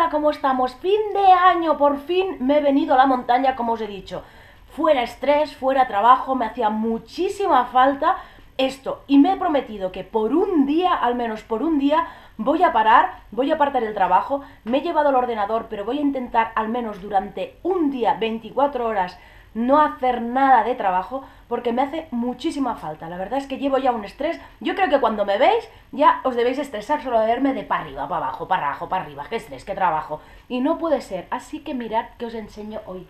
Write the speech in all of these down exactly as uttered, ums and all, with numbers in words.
Hola, ¿cómo estamos? Fin de año, por fin me he venido a la montaña, como os he dicho. Fuera estrés, fuera trabajo, me hacía muchísima falta esto. Y me he prometido que por un día, al menos por un día, voy a parar, voy a apartar el trabajo. Me he llevado el ordenador, pero voy a intentar al menos durante un día, veinticuatro horas, no hacer nada de trabajo porque me hace muchísima falta. La verdad es que llevo ya un estrés. Yo creo que cuando me veis ya os debéis estresar solo de verme de para arriba, para abajo, para abajo, para arriba. Qué estrés, qué trabajo. Y no puede ser. Así que mirad que os enseño hoy.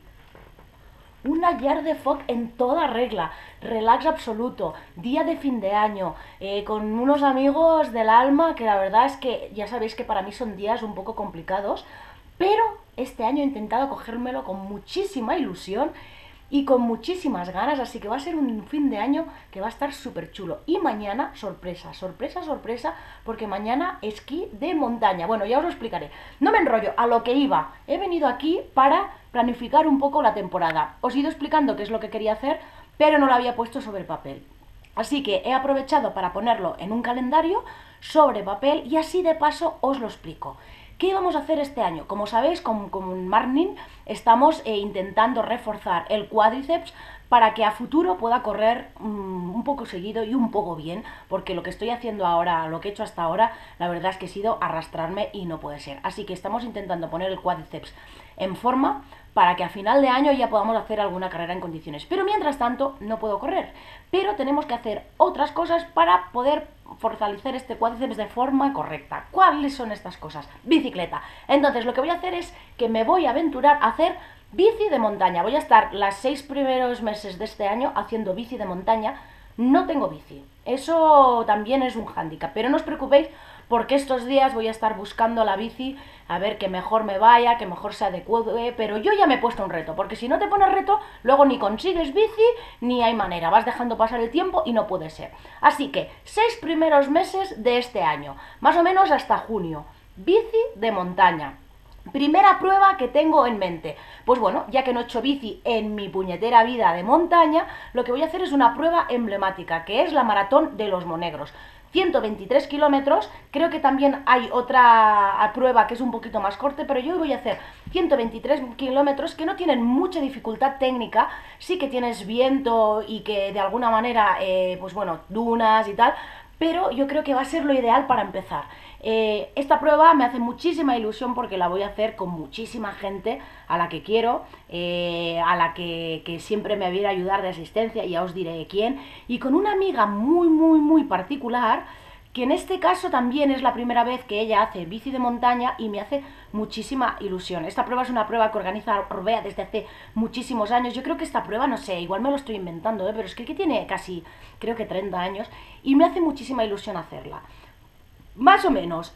Una Yard de Fog en toda regla, relax absoluto, día de fin de año, eh, con unos amigos del alma que la verdad es que ya sabéis que para mí son días un poco complicados, pero este año he intentado cogérmelo con muchísima ilusión y con muchísimas ganas, así que va a ser un fin de año que va a estar súper chulo. Y mañana, sorpresa, sorpresa, sorpresa, porque mañana esquí de montaña. Bueno, ya os lo explicaré. No me enrollo, a lo que iba. He venido aquí para planificar un poco la temporada. Os he ido explicando qué es lo que quería hacer, pero no lo había puesto sobre el papel. Así que he aprovechado para ponerlo en un calendario sobre papel y así de paso os lo explico. ¿Qué vamos a hacer este año? Como sabéis, con, con Marnin estamos eh, intentando reforzar el cuádriceps para que a futuro pueda correr um, un poco seguido y un poco bien, porque lo que estoy haciendo ahora, lo que he hecho hasta ahora, la verdad es que he sido arrastrarme y no puede ser. Así que estamos intentando poner el cuádriceps en forma para que a final de año ya podamos hacer alguna carrera en condiciones. Pero mientras tanto no puedo correr, pero tenemos que hacer otras cosas para poder fortalecer este cuádriceps de forma correcta. ¿Cuáles son estas cosas? Bicicleta. Entonces lo que voy a hacer es que me voy a aventurar a hacer bici de montaña. Voy a estar los seis primeros meses de este año haciendo bici de montaña. No tengo bici. Eso también es un hándicap, pero no os preocupéis porque estos días voy a estar buscando la bici a ver que mejor me vaya, que mejor se adecue, pero yo ya me he puesto un reto, porque si no te pones reto, luego ni consigues bici, ni hay manera, vas dejando pasar el tiempo y no puede ser. Así que, seis primeros meses de este año, más o menos hasta junio, bici de montaña. Primera prueba que tengo en mente. Pues bueno, ya que no he hecho bici en mi puñetera vida de montaña, lo que voy a hacer es una prueba emblemática, que es la Maratón de los Monegros. ciento veintitrés kilómetros, creo que también hay otra prueba que es un poquito más corta, pero yo voy a hacer ciento veintitrés kilómetros que no tienen mucha dificultad técnica, sí que tienes viento y que de alguna manera, eh, pues bueno, dunas y tal, pero yo creo que va a ser lo ideal para empezar. Eh, esta prueba me hace muchísima ilusión porque la voy a hacer con muchísima gente a la que quiero, eh, a la que, que siempre me viene a ayudar de asistencia, ya os diré quién, y con una amiga muy, muy, muy particular, que en este caso también es la primera vez que ella hace bici de montaña y me hace muchísima ilusión. Esta prueba es una prueba que organiza Orbea desde hace muchísimos años. Yo creo que esta prueba, no sé, igual me lo estoy inventando, ¿eh? Pero es que, que tiene casi, creo que treinta años, y me hace muchísima ilusión hacerla. Más o menos,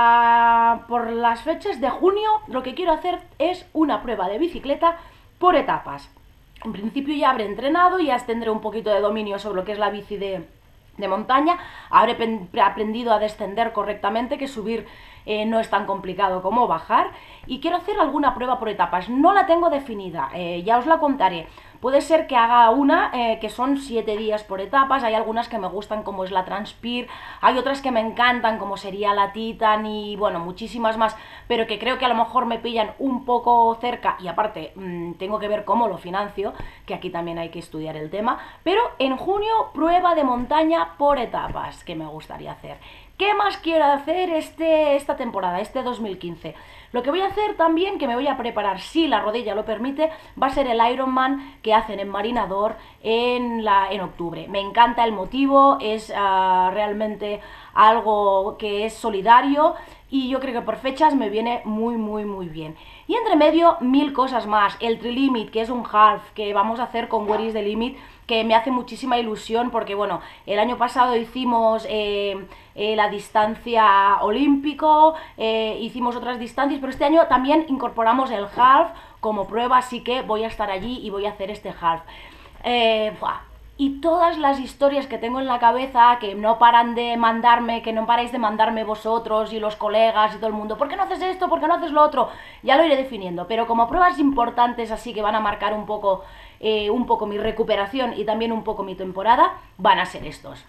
a, por las fechas de junio, lo que quiero hacer es una prueba de bicicleta por etapas. En principio ya habré entrenado, ya tendré un poquito de dominio sobre lo que es la bici de, de montaña, habré aprendido a descender correctamente, que subir eh, no es tan complicado como bajar, y quiero hacer alguna prueba por etapas. No la tengo definida, eh, ya os la contaré. Puede ser que haga una eh, que son siete días por etapas, hay algunas que me gustan como es la Transpir, hay otras que me encantan como sería la Titan y bueno, muchísimas más, pero que creo que a lo mejor me pillan un poco cerca y aparte mmm, tengo que ver cómo lo financio, que aquí también hay que estudiar el tema, pero en junio prueba de montaña por etapas que me gustaría hacer. ¿Qué más quiero hacer este, esta temporada, este dos mil quince? Lo que voy a hacer también, que me voy a preparar, si la rodilla lo permite, va a ser el Ironman que hacen en Marinador en, la, en octubre. Me encanta el motivo, es uh, realmente algo que es solidario y yo creo que por fechas me viene muy, muy, muy bien. Y entre medio, mil cosas más. El Trilimit, que es un half que vamos a hacer con Where is the Limit, que me hace muchísima ilusión porque, bueno, el año pasado hicimos eh, eh, la distancia olímpico, eh, hicimos otras distancias, pero este año también incorporamos el half como prueba, así que voy a estar allí y voy a hacer este half. Eh, y todas las historias que tengo en la cabeza, que no paran de mandarme, que no paráis de mandarme vosotros y los colegas y todo el mundo, ¿por qué no haces esto? ¿Por qué no haces lo otro? Ya lo iré definiendo, pero como pruebas importantes así que van a marcar un poco, eh, un poco mi recuperación y también un poco mi temporada, van a ser estos.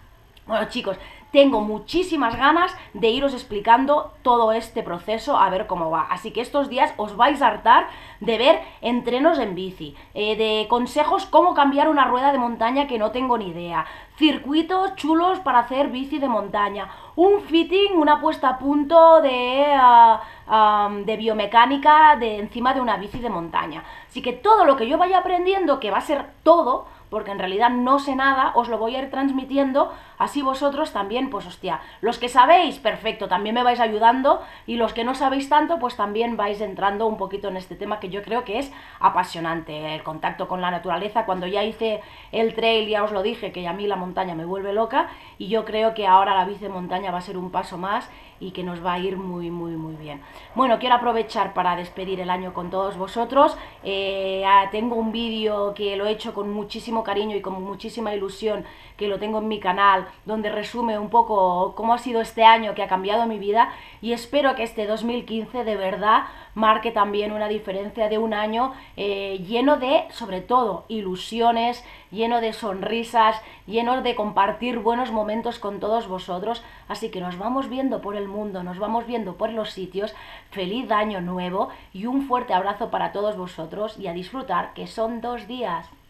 Bueno, chicos, tengo muchísimas ganas de iros explicando todo este proceso, a ver cómo va. Así que estos días os vais a hartar de ver entrenos en bici, eh, de consejos cómo cambiar una rueda de montaña que no tengo ni idea, circuitos chulos para hacer bici de montaña, un fitting, una puesta a punto de, uh, um, de biomecánica de encima de una bici de montaña. Así que todo lo que yo vaya aprendiendo, que va a ser todo, porque en realidad no sé nada, os lo voy a ir transmitiendo, así vosotros también, pues hostia, los que sabéis, perfecto, también me vais ayudando, y los que no sabéis tanto, pues también vais entrando un poquito en este tema que yo creo que es apasionante, el contacto con la naturaleza. Cuando ya hice el trail, ya os lo dije, que a mí la montaña me vuelve loca, y yo creo que ahora la bici de montaña va a ser un paso más, y que nos va a ir muy, muy, muy bien. Bueno, quiero aprovechar para despedir el año con todos vosotros. Eh, tengo un vídeo que lo he hecho con muchísimo cariño y con muchísima ilusión, que lo tengo en mi canal, donde resume un poco cómo ha sido este año que ha cambiado mi vida, y espero que este dos mil quince de verdad marque también una diferencia de un año eh, lleno de, sobre todo, ilusiones, lleno de sonrisas, lleno de compartir buenos momentos con todos vosotros. Así que nos vamos viendo por el mundo, nos vamos viendo por los sitios. Feliz año nuevo y un fuerte abrazo para todos vosotros, y a disfrutar, que son dos días.